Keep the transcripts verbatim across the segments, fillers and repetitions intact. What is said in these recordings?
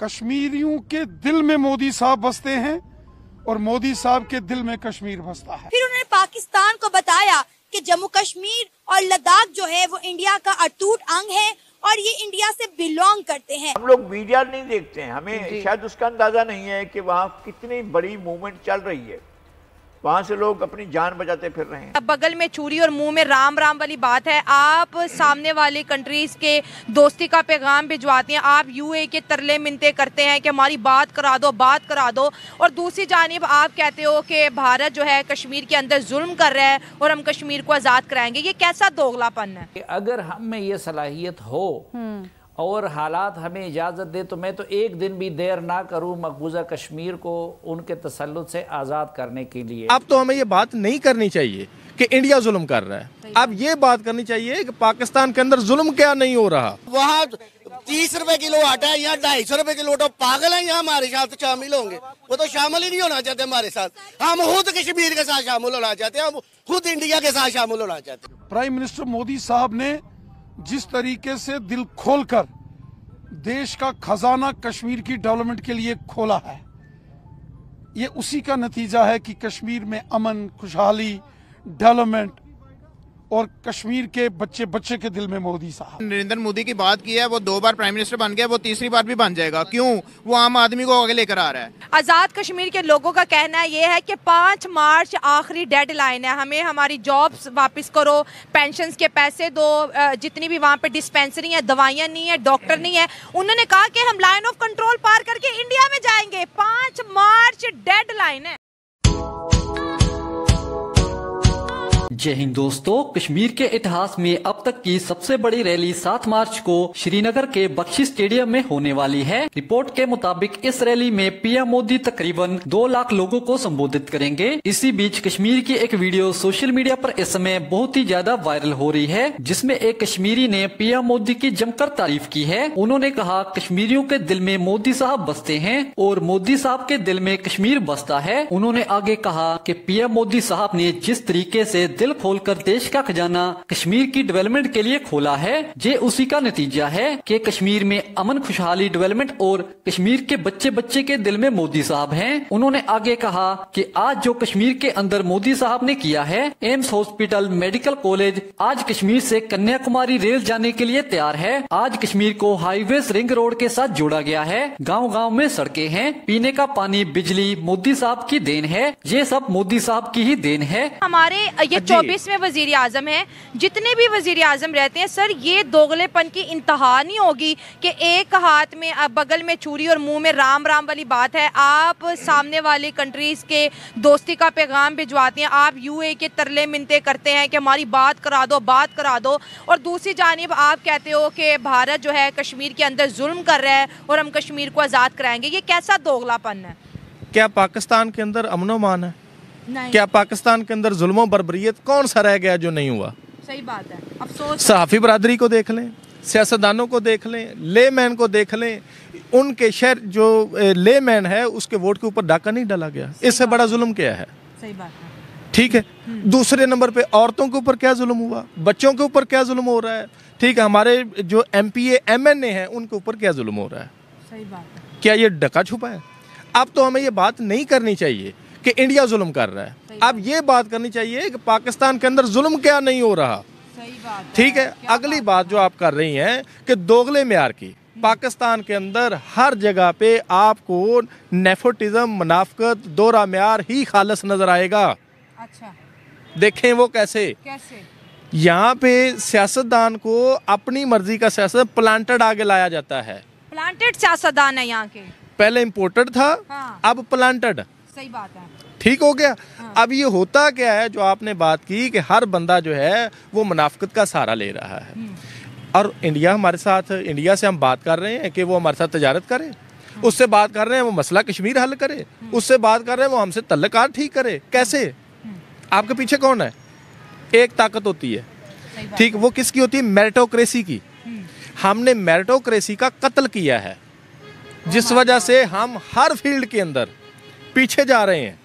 कश्मीरियों के दिल में मोदी साहब बसते हैं और मोदी साहब के दिल में कश्मीर बसता है। फिर उन्होंने पाकिस्तान को बताया कि जम्मू कश्मीर और लद्दाख जो है वो इंडिया का अटूट अंग है और ये इंडिया से बिलोंग करते हैं। हम लोग मीडिया नहीं देखते हैं, हमें शायद उसका अंदाजा नहीं है कि वहाँ कितनी बड़ी मूवमेंट चल रही है, वहाँ से लोग अपनी जान बचाते फिर रहे हैं। बगल में चूरी और मुंह में राम राम वाली बात है। आप सामने वाली कंट्रीज के दोस्ती का पैगाम भिजवाते हैं, आप यूए के तरले मिन्नतें करते हैं कि हमारी बात करा दो बात करा दो, और दूसरी जानिब आप कहते हो कि भारत जो है कश्मीर के अंदर जुल्म कर रहा है और हम कश्मीर को आज़ाद कराएंगे। ये कैसा दोगलापन है? अगर हम में ये सलाहियत हो और हालात हमें इजाज़त दे तो मैं तो एक दिन भी देर ना करूं मकबूजा कश्मीर को उनके तसल्लुत से आज़ाद करने के लिए। अब तो हमें ये बात नहीं करनी चाहिए कि इंडिया जुल्म कर रहा है, अब ये बात करनी चाहिए कि पाकिस्तान के अंदर जुल्म क्या नहीं हो रहा। वहाँ तीस रुपए किलो आटा है, यहाँ ढाई सौ रुपए किलो। तो पागल है, यहाँ हमारे साथ शामिल होंगे? वो तो शामिल ही नहीं होना चाहते हमारे साथ। हम खुद कश्मीर के साथ शामिल होना चाहते हैं, हम खुद इंडिया के साथ शामिल होना चाहते हैं। प्राइम मिनिस्टर मोदी साहब ने जिस तरीके से दिल खोलकर देश का खजाना कश्मीर की डेवलपमेंट के लिए खोला है, ये उसी का नतीजा है कि कश्मीर में अमन, खुशहाली, डेवलपमेंट और कश्मीर के बच्चे बच्चे के दिल में मोदी साहब। नरेंद्र मोदी की बात की है, वो दो बार प्राइम मिनिस्टर बन गया, वो तीसरी बार भी बन जाएगा। क्यों? वो आम आदमी को आगे लेकर आ रहा है। आज़ाद कश्मीर के लोगों का कहना ये है कि पाँच मार्च आखिरी डेडलाइन है, हमें हमारी जॉब्स वापस करो, पेंशन्स के पैसे दो, जितनी भी वहाँ पे डिस्पेंसरी है, दवाइयाँ नहीं है, डॉक्टर नहीं है। उन्होंने कहा कि हम लाइन ऑफ कंट्रोल पार करके इंडिया में जाएंगे। पाँच मार्च डेडलाइन है। जय हिंद दोस्तों, कश्मीर के इतिहास में अब तक की सबसे बड़ी रैली सात मार्च को श्रीनगर के बख्शी स्टेडियम में होने वाली है। रिपोर्ट के मुताबिक इस रैली में पीएम मोदी तकरीबन दो लाख लोगों को संबोधित करेंगे। इसी बीच कश्मीर की एक वीडियो सोशल मीडिया पर इस समय बहुत ही ज्यादा वायरल हो रही है, जिसमें एक कश्मीरी ने पीएम मोदी की जमकर तारीफ की है। उन्होंने कहा कश्मीरियों के दिल में मोदी साहब बसते हैं और मोदी साहब के दिल में कश्मीर बसता है। उन्होंने आगे कहा कि पीएम मोदी साहब ने जिस तरीके से दिल खोलकर देश का खजाना कश्मीर की डेवलपमेंट के लिए खोला है, ये उसी का नतीजा है कि कश्मीर में अमन, खुशहाली, डेवलपमेंट और कश्मीर के बच्चे बच्चे के दिल में मोदी साहब हैं। उन्होंने आगे कहा कि आज जो कश्मीर के अंदर मोदी साहब ने किया है, एम्स हॉस्पिटल, मेडिकल कॉलेज, आज कश्मीर से कन्याकुमारी रेल जाने के लिए तैयार है। आज कश्मीर को हाईवे रिंग रोड के साथ जोड़ा गया है। गाँव गाँव में सड़कें हैं, पीने का पानी, बिजली मोदी साहब की देन है। ये सब मोदी साहब की ही देन है। हमारे ये चौबीसवें वजीर आजम है, जितने भी वजीर आजम रहते हैं सर, ये दोगलेपन की इंतहा नहीं होगी कि एक हाथ में बगल में चूरी और मुंह में राम राम वाली बात है। आप सामने वाली कंट्रीज के दोस्ती का पैगाम भिजवाते हैं, आप यूए के तरले मिन्नतें करते हैं कि हमारी बात करा दो बात करा दो, और दूसरी जानिब आप कहते हो कि भारत जो है कश्मीर के अंदर जुल्म कर रहा है और हम कश्मीर को आज़ाद कराएंगे। ये कैसा दोगलापन है? क्या पाकिस्तान के अंदर अमन व अमान है? नहीं। क्या पाकिस्तान के अंदर जुल्म बर्बरियत कौन सा रह गया जो नहीं हुआ? सही बात है। अफसोस। सहाफ़ी बरादरी को देख लें, सियासतदानों को देख लें, ले मैन को देख लें, उनके शहर जो ले मैन है उसके वोट के ऊपर डाका नहीं डाला गया। इससे बड़ा जुल्म क्या है? सही बात है। ठीक है। दूसरे नंबर पे औरतों के ऊपर क्या जुल्म हुआ, बच्चों के ऊपर क्या जुल्म हो रहा है? ठीक है, हमारे जो M P A M N A हैं उनके ऊपर क्या जुल्म हो रहा है? सही बात है। क्या ये डका छुपा है? अब तो हमें ये बात नहीं करनी चाहिए कि इंडिया जुल्म कर रहा है, अब ये बात करनी चाहिए कि पाकिस्तान के अंदर जुल्म क्या नहीं हो रहा। सही बात है। ठीक है। अगली बात जो आप कर रही हैं कि दोगले म्यार की, पाकिस्तान के अंदर हर जगह पे आपको नेपोटिज्म, मुनाफिकत, दोहरा म्यार ही खालस नजर आएगा। अच्छा, देखें वो कैसे कैसे यहाँ पे सियासतदान को अपनी मर्जी का सियासत प्लांटेड आगे लाया जाता है। प्लांटेड सियासतदान है यहाँ के। पहले इम्पोर्टेड था, हाँ। अब प्लांटेड। सही बात है। ठीक हो गया। हाँ। अब ये होता क्या है, जो आपने बात की कि हर बंदा जो है वो मुनाफिकत का सहारा ले रहा है, और इंडिया हमारे साथ, इंडिया से हम बात कर रहे हैं कि वो हमारे साथ तजारत करे, उससे बात कर रहे हैं वो मसला कश्मीर हल करे, उससे बात कर रहे हैं वो हमसे तल्लुकात ठीक करे। कैसे? आपके पीछे कौन है? एक ताकत होती है, ठीक, वो किसकी होती है? मेरिटोक्रेसी की। हमने मेरिटोक्रेसी का कत्ल किया है, जिस वजह से हम हर फील्ड के अंदर पीछे जा रहे हैं।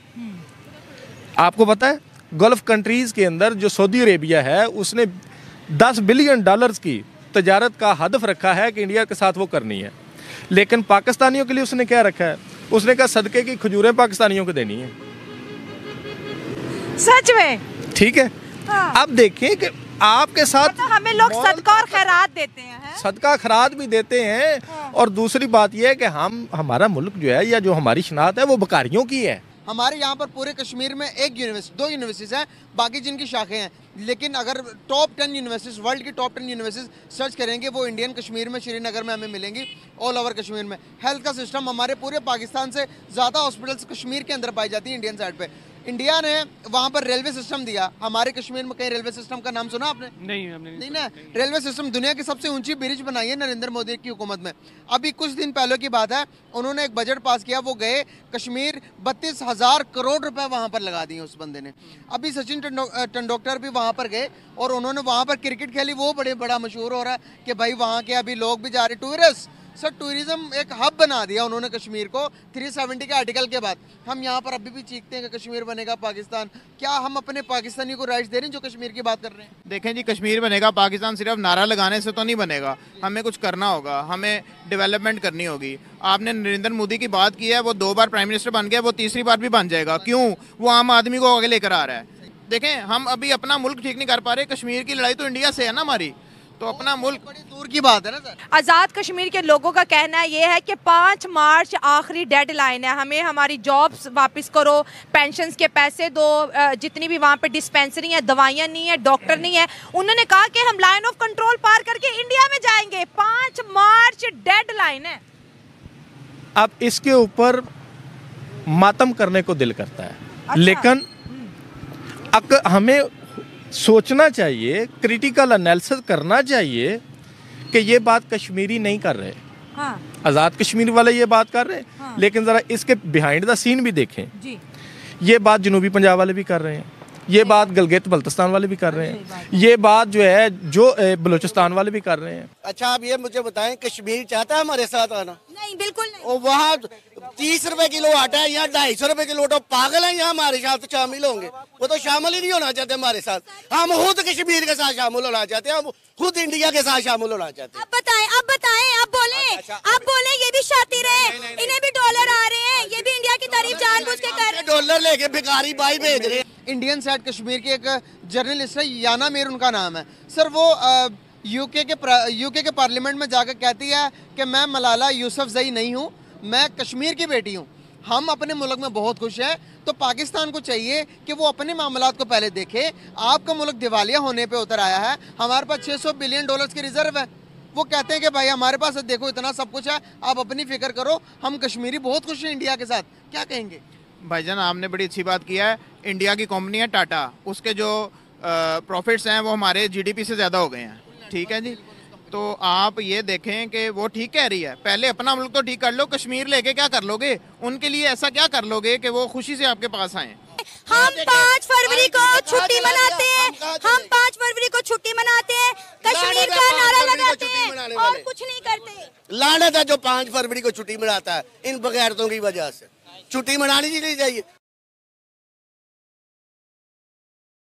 आपको पता है गल्फ कंट्रीज के अंदर जो सऊदी अरेबिया है उसने दस बिलियन डॉलर्स की तजारत का हदफ रखा है कि इंडिया के साथ वो करनी है। लेकिन पाकिस्तानियों के लिए उसने क्या रखा है, उसने कहा सदके की खजूरें पाकिस्तानियों को देनी है। सच में? ठीक है। हाँ। अब देखें कि आपके साथ तो हमें लोग सदका और खैरात देते हैं, है? सदका खैरात भी देते हैं। हाँ। और दूसरी बात यह है कि हम हमारा मुल्क जो है या जो हमारी शनाख्त है वो बकारियों की है। हमारे यहाँ पर पूरे कश्मीर में एक यूनिवर्सिटी, दो यूनिवर्सिटीज़ हैं, बाकी जिनकी शाखें हैं, लेकिन अगर टॉप टेन यूनिवर्सिटीज़, वर्ल्ड की टॉप टेन यूनिवर्सिटीज़ सर्च करेंगे वो इंडियन कश्मीर में, श्रीनगर में हमें मिलेंगी। ऑल ओवर कश्मीर में हेल्थ का सिस्टम हमारे पूरे पाकिस्तान से ज़्यादा हॉस्पिटल्स कश्मीर के अंदर पाई जाती है इंडियन साइड पे। इंडिया ने वहाँ पर रेलवे सिस्टम दिया, हमारे कश्मीर में कहीं रेलवे सिस्टम का नाम सुना आपने? नहीं हमने नहीं ना। रेलवे सिस्टम दुनिया की सबसे ऊंची ब्रिज बनाई है नरेंद्र मोदी की हुकूमत में। अभी कुछ दिन पहले की बात है, उन्होंने एक बजट पास किया, वो गए कश्मीर, बत्तीस हजार करोड़ रुपए वहाँ पर लगा दिए उस बंदे ने। अभी सचिन तेंदुलकर भी वहाँ पर गए और उन्होंने वहाँ पर क्रिकेट खेली, वो बड़े बड़ा मशहूर हो रहा है कि भाई वहाँ के अभी लोग भी जा रहे, टूरिस्ट। सर टूरिज्म एक हब बना दिया उन्होंने कश्मीर को तीन सौ सत्तर के आर्टिकल के बाद। हम यहाँ पर अभी भी चीखते हैं कि कश्मीर बनेगा पाकिस्तान। क्या हम अपने पाकिस्तानियों को राइट्स दे रहे हैं जो कश्मीर की बात कर रहे हैं? देखें जी, कश्मीर बनेगा पाकिस्तान सिर्फ नारा लगाने से तो नहीं बनेगा, हमें कुछ करना होगा, हमें डेवलपमेंट करनी होगी। आपने नरेंद्र मोदी की बात की है, वो दो बार प्राइम मिनिस्टर बन गया, वो तीसरी बार भी बन जाएगा। क्यों? वो आम आदमी को आगे लेकर आ रहा है। देखें, हम अभी अपना मुल्क ठीक नहीं कर पा रहे, कश्मीर की लड़ाई तो इंडिया से है ना हमारी, तो अपना मुल्क बड़ी दूर की बात है ना सर। आज़ाद कश्मीर के लोगों का कहना ये है कि पाँच मार्च आखिरी डेडलाइन है, हमें हमारी जॉब्स वापस करो, पेंशन्स के पैसे दो, जितनी भी वहाँ पे डिस्पेंसरी है, दवाइयाँ नहीं है, डॉक्टर नहीं है। उन्होंने कहा कि हम लाइन ऑफ कंट्रोल पार करके इंडिया में जाएंगे। पाँच मार्च डेडलाइन है। अब इसके ऊपर मातम करने को दिल करता है। अच्छा। लेकिन अक, हमें सोचना चाहिए, क्रिटिकल एनालिसिस करना चाहिए कि ये बात कश्मीरी नहीं कर रहे। हाँ। आज़ाद कश्मीर वाले ये बात कर रहे हैं। हाँ। लेकिन ज़रा इसके बिहाइंड द सीन भी देखें जी। ये बात जनूबी पंजाब वाले भी कर रहे हैं, ये बात गलगित बल्तिस्तान वाले भी कर रहे हैं, ये बात जो है जो बलूचिस्तान वाले भी कर रहे हैं। अच्छा आप ये मुझे बताएं, कश्मीर चाहता है हमारे साथ आना? नहीं, बिल्कुल नहीं। और वहाँ तीस रुपए किलो आटा है, यहाँ ढाई सौ रुपए किलो आटा। पागल है यहाँ हमारे साथ शामिल होंगे? वो तो शामिल ही नहीं होना चाहते हमारे साथ। हम खुद कश्मीर के साथ शामिल होना चाहते हैं, हम खुद इंडिया के साथ शामिल होना चाहते हैं। अब बताएं, अब बताएं, अब बोले, अब बोले। ये भी शातिर है, इन्हें भी डॉलर आ रहे हैं, ये भी इंडिया की तारीफ जानबूझ के कर रहे हैं। डॉलर लेके भिखारी भाई भेज रहे हैं। इंडियन साइड कश्मीर के एक जर्नलिस्ट है, याना मीर उनका नाम है सर। वो आ, यूके के यूके के पार्लियामेंट में जाकर कहती है कि मैं मलाला यूसुफजई नहीं हूँ, मैं कश्मीर की बेटी हूँ। हम अपने मुल्क में बहुत खुश हैं, तो पाकिस्तान को चाहिए कि वो अपने मामलात को पहले देखे। आपका मुल्क दिवालिया होने पे उतर आया है, हमारे पास छह सौ बिलियन डॉलर्स की रिजर्व है। वो कहते हैं कि भाई हमारे पास देखो इतना सब कुछ है, आप अपनी फिक्र करो, हम कश्मीरी बहुत खुश हैं इंडिया के साथ। क्या कहेंगे? भाईजान आपने बड़ी अच्छी बात किया है। इंडिया की कंपनी है टाटा, उसके जो प्रॉफिट्स हैं वो हमारे जीडीपी से ज़्यादा हो गए हैं। ठीक है जी, तो आप ये देखें कि वो ठीक कह रही है, पहले अपना मुल्क तो ठीक कर लो, कश्मीर लेके क्या कर लोगे? उनके लिए ऐसा क्या कर लोगे कि वो खुशी से आपके पास आए? हम पाँच फरवरी को छुट्टी मनाते हैं, हम पाँच फरवरी को छुट्टी मनाते हैं, कश्मीर का नारा लगाते हैं और कुछ नहीं करते। लानत है जो पाँच फरवरी को छुट्टी मनाता है, इन बगैरतों की वजह से। छुट्टी मनानी नहीं चाहिए।